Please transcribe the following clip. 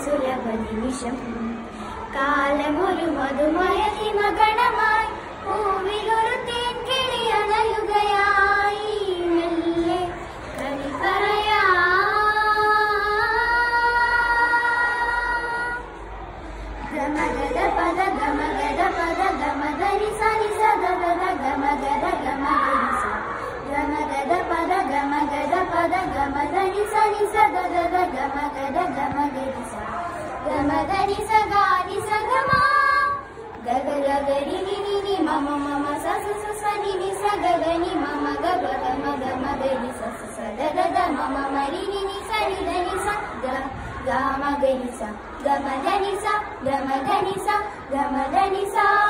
സുലഭ നിമിഷം കാലമൊരു മധുമയ ഹിമഗണമായി പൂവിലൊരു തേൻ കിളിയണയുകയായി മെല്ലെ കളി പറയാ ഗമഗദ പദ ഗമഗദ പദ ഗമഗരി സനി സദഗദ ഗമഗദ ഗമഗരി സ ഗമഗദ പദ ഗമഗദ പദ ഗമഗരി സനി സദഗദ ഗമഗദ ഗമഗരി സ ഗമഗരി സ ഗാരി സ ഗമ ഗഗ ഗഗരി നി നി നി മമ മമ സ സ സ സ നി നി സ ഗഗ നി മമ ഗഗ ഗമ ഗമ ഗരി സ സ സ ദ ദ ദ മമ മരി നി നി സ നി ധ നി സ ഗ ഗമ ഗരി സ ഗമ ധ നി സ ഗമ ധ നി സ ഗമ ധ നി സ